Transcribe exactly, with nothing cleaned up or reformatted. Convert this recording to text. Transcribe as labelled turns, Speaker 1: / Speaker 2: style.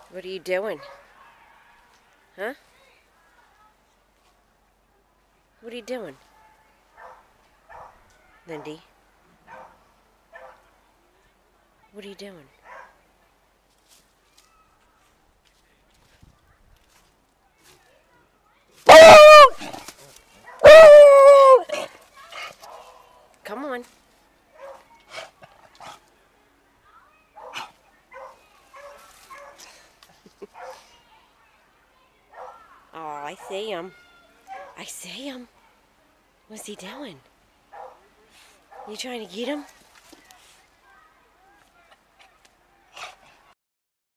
Speaker 1: What are you doing? Huh? What are you doing? Lindy? What are you doing? Come on. Oh, I see him. I see him. What's he doing? You trying to get him?